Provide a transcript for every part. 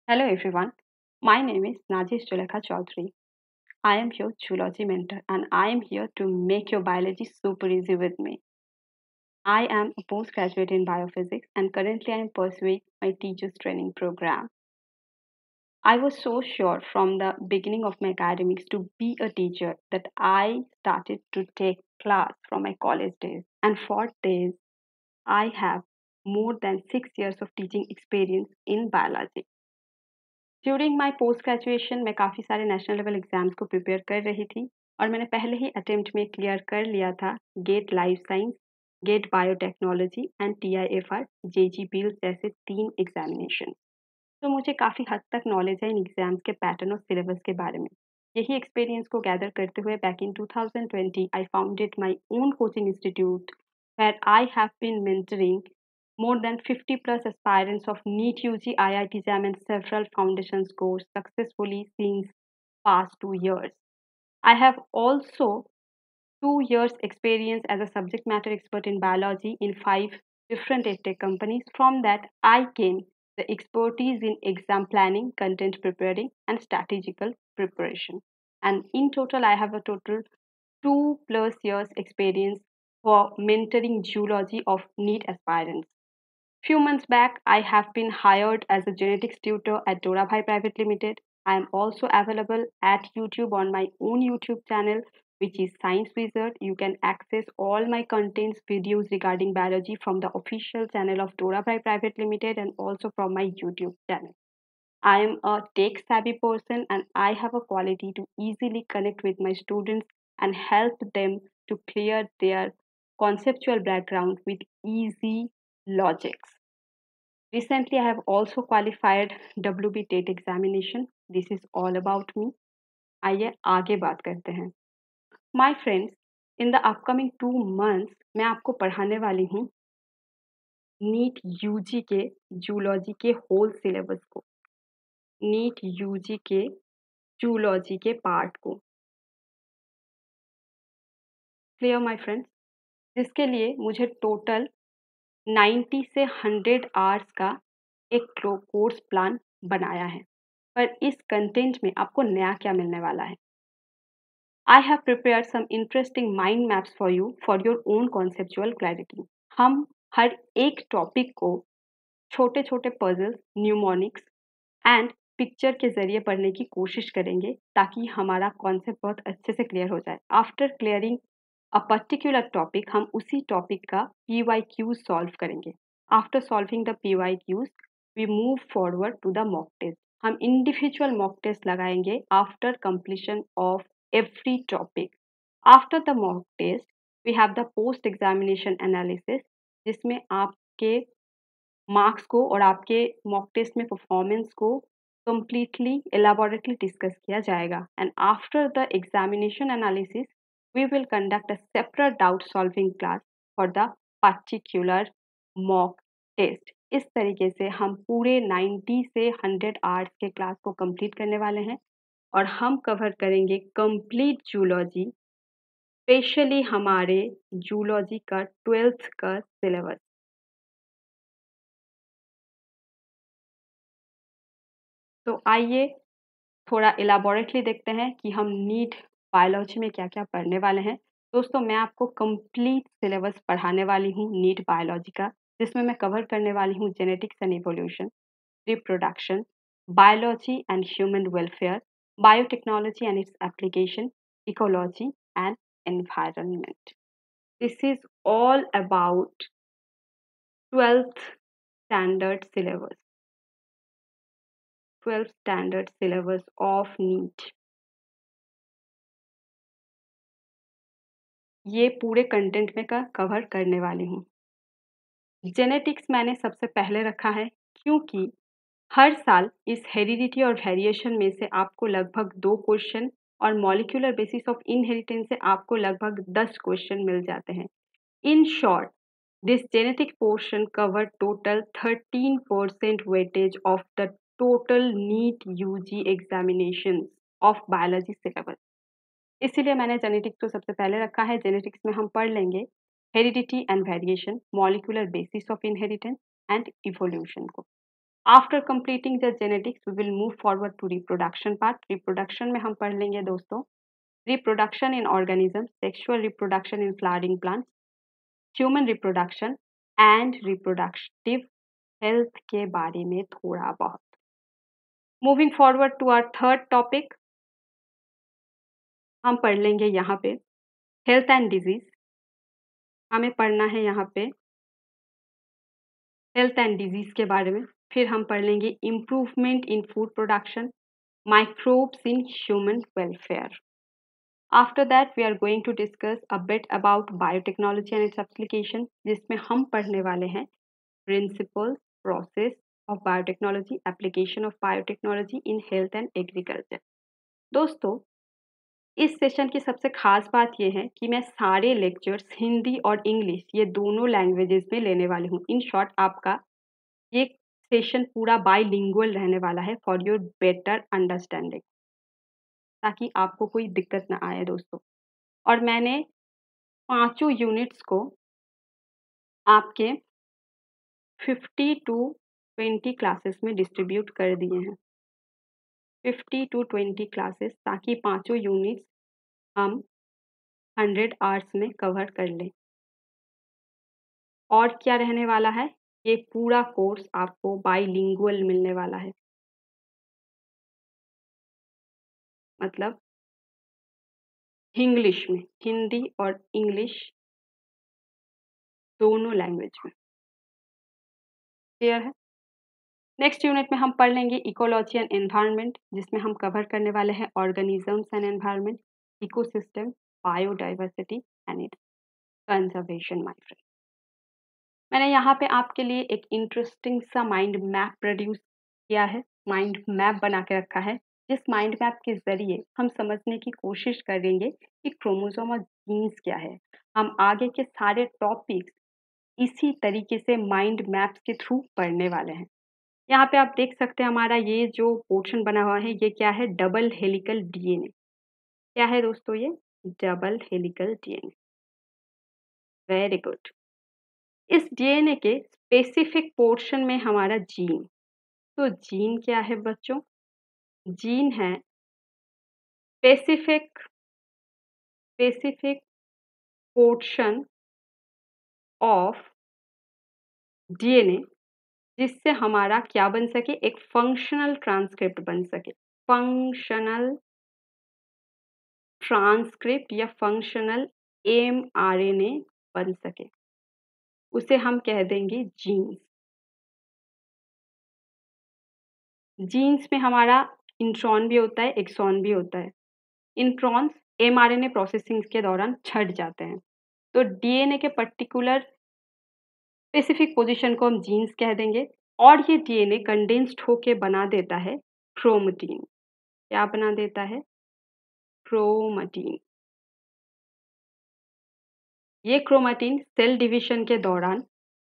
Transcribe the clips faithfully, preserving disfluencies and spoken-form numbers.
Hello everyone, my name is Najesh Julekha Chaudhary. I am your zoology mentor and I am here to make your biology super easy with me. I am a postgraduate in biophysics and currently I am pursuing my teacher's training program. I was so sure from the beginning of my academics to be a teacher that I started to take class from my college days. And for this, I have more than six years of teaching experience in biology. During my post graduation मैं काफ़ी सारे national level exams को prepare कर रही थी और मैंने पहले ही अटेम्प्ट में क्लियर कर लिया था GATE life science, GATE biotechnology and T I F R J G पील जैसे तीन एग्जामिनेशन। तो मुझे काफ़ी हद तक नॉलेज है इन एग्जाम्स के पैटर्न और सिलेबस के बारे में। यही एक्सपीरियंस को गैदर करते हुए back in two thousand twenty I founded my own coaching institute where I have been mentoring more than fifty plus aspirants of NEET U G, I I T JAM and several foundations course successfully since past two years. I have also two years experience as a subject matter expert in biology in five different edtech companies. From that, I gained the expertise in exam planning, content preparing, and strategical preparation. And in total, I have a total two plus years experience for mentoring zoology of NEET aspirants. Few months back, I have been hired as a genetics tutor at Dorabhai Private Limited. I am also available at YouTube on my own YouTube channel, which is Science Wizard. You can access all my contents, videos regarding biology from the official channel of Dorabhai Private Limited and also from my YouTube channel. I am a tech savvy person and I have a quality to easily connect with my students and help them to clear their conceptual background with easy logics. Recently, I have also qualified W B TET examination. This is all about me. आइए आगे बात करते हैं. My friends, in the upcoming two months, मैं आपको पढ़ाने वाली हूँ नीट यूजी के जूलॉजी के होल सिलेबस को, नीट यूजी के जूलॉजी के पार्ट को. Clear my friends? जिसके लिए मुझे टोटल नाइन्टी से हंड्रेड आवर्स का एक कोर्स प्लान बनाया है. पर इस कंटेंट में आपको नया क्या मिलने वाला है? I have prepare some interesting mind maps for you for your own conceptual clarity. हम हर एक टॉपिक को छोटे छोटे पजल्स, न्यूमोनिक्स एंड पिक्चर के जरिए पढ़ने की कोशिश करेंगे ताकि हमारा कॉन्सेप्ट बहुत अच्छे से क्लियर हो जाए. After clearing a particular topic हम उसी टॉपिक का पी वाई क्यूज सॉल्व करेंगे. After solving the P Y Qs we move forward to the mock test. हम इंडिविजुअल मॉक टेस्ट लगाएंगे after completion of every topic. After the mock test we have the post examination analysis, जिसमें आपके marks को और आपके mock test में performance को completely elaborately discuss किया जाएगा. And after the examination analysis we will conduct a separate doubt solving class for the particular mock test. इस तरीके से हम पूरे नाइन्टी से हंड्रेड आवर्स के क्लास को कंप्लीट करने वाले हैं और हम कवर करेंगे कंप्लीट जूलॉजी, स्पेशली हमारे जूलॉजी का ट्वेल्थ का सिलेबस. तो आइए थोड़ा इलाबोरेटली देखते हैं कि हम नीट बायोलॉजी में क्या क्या पढ़ने वाले हैं. दोस्तों, मैं आपको कंप्लीट सिलेबस पढ़ाने वाली हूँ नीट बायोलॉजी का, जिसमें मैं कवर करने वाली हूँ genetics and evolution, reproduction, biology and human welfare, biotechnology and its application, ecology and environment. This is all about twelfth standard syllabus, twelfth standard syllabus of NEET. ये पूरे कंटेंट में का कवर करने वाली हूँ. जेनेटिक्स मैंने सबसे पहले रखा है क्योंकि हर साल इस हेरिडिटी और वेरिएशन में से आपको लगभग दो क्वेश्चन और मॉलिक्यूलर बेसिस ऑफ इनहेरिटेंस से आपको लगभग दस क्वेश्चन मिल जाते हैं. In short, this genetic portion cover total thirteen percent weightage of the total NEET UG examination of biology syllabus. इसीलिए मैंने जेनेटिक्स को सबसे पहले रखा है. जेनेटिक्स में हम पढ़ लेंगे heredity and variation, molecular basis of inheritance and evolution को. After completing the genetics we will move forward to reproduction part. Reproduction में हम पढ़ लेंगे दोस्तों reproduction in organism, sexual reproduction in flowering plants, human reproduction and reproductive health के बारे में थोड़ा बहुत। Moving forward to our third topic, हम पढ़ लेंगे यहाँ पे हेल्थ एंड डिजीज। हमें पढ़ना है यहाँ पे हेल्थ एंड डिजीज के बारे में। फिर हम पढ़ लेंगे improvement in food production, microbes in human welfare. After that we are going to discuss a bit about biotechnology and its application, जिसमें हम पढ़ने वाले हैं principles, process of biotechnology, application of biotechnology in health and agriculture. दोस्तों, इस session की सबसे खास बात यह है कि मैं सारे लेक्चर्स हिंदी और इंग्लिश ये दोनों लैंग्वेजेस में लेने वाली हूँ। इन शॉर्ट आपका ये सेशन पूरा बाईलिंगुअल रहने वाला है फॉर योर बेटर अंडरस्टैंडिंग, ताकि आपको कोई दिक्कत ना आए दोस्तों। और मैंने पांचों यूनिट्स को आपके फिफ्टी टू ट्वेंटी क्लासेस में डिस्ट्रीब्यूट कर दिए हैं, फिफ्टी टू ट्वेंटी क्लासेस, ताकि पांचों यूनिट्स हम हंड्रेड आवर्स में कवर कर लें। और क्या रहने वाला है, ये पूरा कोर्स आपको बाईलिंगुअल मिलने वाला है, मतलब इंग्लिश में, हिंदी और इंग्लिश दोनों लैंग्वेज में। क्लियर है? नेक्स्ट यूनिट में हम पढ़ लेंगे इकोलॉजी एंड एनवायरनमेंट, जिसमें हम कवर करने वाले हैं organisms and environment, ecosystem, biodiversity and its conservation. My friend, मैंने यहाँ पे आपके लिए एक इंटरेस्टिंग सा माइंड मैप प्रोड्यूस किया है, माइंड मैप बना के रखा है, जिस माइंड मैप के जरिए हम समझने की कोशिश करेंगे कि क्रोमोसोम और जीन्स क्या है। हम आगे के सारे टॉपिक्स इसी तरीके से माइंड मैप्स के थ्रू पढ़ने वाले हैं। यहाँ पे आप देख सकते हैं हमारा ये जो पोर्शन बना हुआ है, ये क्या है, डबल हेलिकल डीएनए। क्या है दोस्तों, ये double helical DNA. Very good. इस डीएनए के स्पेसिफिक पोर्शन में हमारा जीन, तो जीन क्या है बच्चों, जीन है specific specific portion of DNA, जिससे हमारा क्या बन सके, एक फंक्शनल ट्रांसक्रिप्ट बन सके। फंक्शनल ट्रांसक्रिप्ट या फंक्शनल एमआरएनए बन सके, उसे हम कह देंगे जीन्स। जीन्स में हमारा इंट्रॉन भी होता है, एक्सॉन भी होता है। इंट्रॉन्स एमआरएनए प्रोसेसिंग के दौरान छट जाते हैं, तो डीएनए के पर्टिकुलर स्पेसिफिक पोजीशन को हम जीन्स कह देंगे। और ये डीएनए कंडेंस्ड होके बना देता है क्रोमेटिन। क्या बना देता है, क्रोमेटिन। ये क्रोमेटिन सेल डिवीजन के दौरान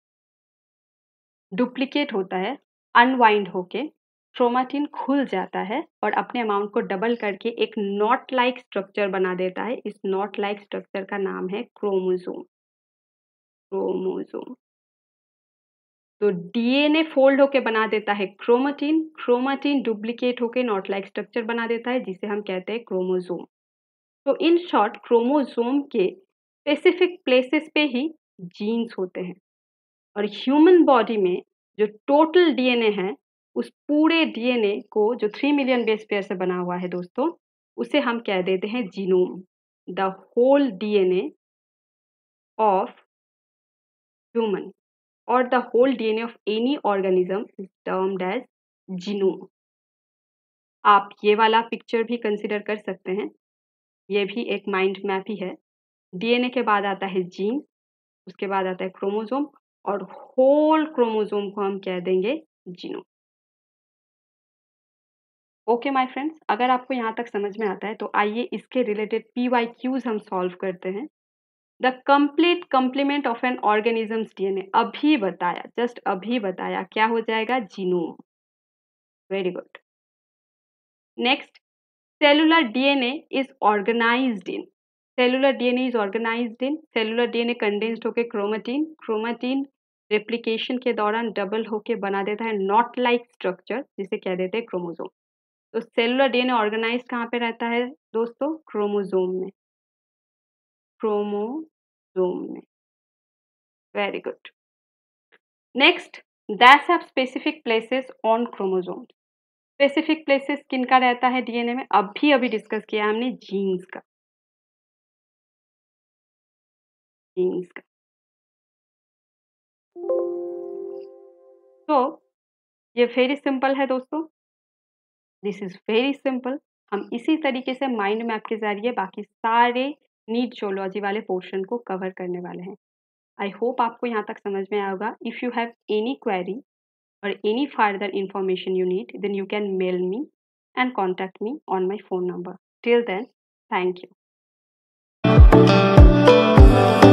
डुप्लीकेट होता है, अनवाइंड होके क्रोमेटिन खुल जाता है और अपने अमाउंट को डबल करके एक नॉट लाइक स्ट्रक्चर बना देता है। इस नॉट लाइक स्ट्रक्चर का नाम है क्रोमोसोम। क्रोमोसोम तो डीएनए फोल्ड होके बना देता है क्रोमेटिन, क्रोमेटिन डुप्लीकेट होके नॉट लाइक स्ट्रक्चर बना देता है, जिसे हम कहते हैं क्रोमोसोम। तो इन शॉर्ट क्रोमोसोम के स्पेसिफिक प्लेसेस पे ही जीन्स होते हैं। और ह्यूमन बॉडी में जो टोटल डीएनए है, उस पूरे डीएनए को जो थ्री मिलियन बेस पेयर से बना हुआ है दोस्तों, उसे हम कह देते हैं genome. The whole DNA of human or the whole D N A of any organism is termed as genome। आप ये वाला पिक्चर भी कंसिडर कर सकते हैं, ये भी एक माइंड मैप ही है। डीएनए के बाद आता है जीन, उसके बाद आता है क्रोमोसोम, और होल क्रोमोसोम को हम कह देंगे जीनोम। ओके माय फ्रेंड्स, अगर आपको यहाँ तक समझ में आता है तो आइए इसके रिलेटेड पी वाई क्यूज हम सॉल्व करते हैं। The complete complement of an organism's DNA, अभी बताया, जस्ट अभी बताया, क्या हो जाएगा, genome. Very good. Next, cellular DNA is organized in, cellular DNA is organized in, cellular DNA condensed होकर क्रोमेटिन, क्रोमेटिन रेप्लिकेशन के दौरान डबल होके बना देता है नॉट लाइक स्ट्रक्चर, जिसे कह देते हैं क्रोमोसोम। तो सेलुलर डीएनए ऑर्गेनाइज कहाँ पे रहता है दोस्तों? क्रोमोसोम में। क्रोमोसोम में। Very good. Next, that's have specific places on chromosome. Specific places किनका रहता है डीएनए में? अभी अभी डिस्कस किया हमने, जीन्स का। जीन्स का। तो ये वेरी सिंपल है दोस्तों, दिस इज वेरी सिंपल। हम इसी तरीके से माइंड मैप के जरिए बाकी सारे नीट जियोलॉजी वाले पोर्शन को कवर करने वाले हैं। आई होप आपको यहाँ तक समझ में आया होगा। If you have any query or any further information you need, then you can mail me and contact me on my phone number. Till then, thank you.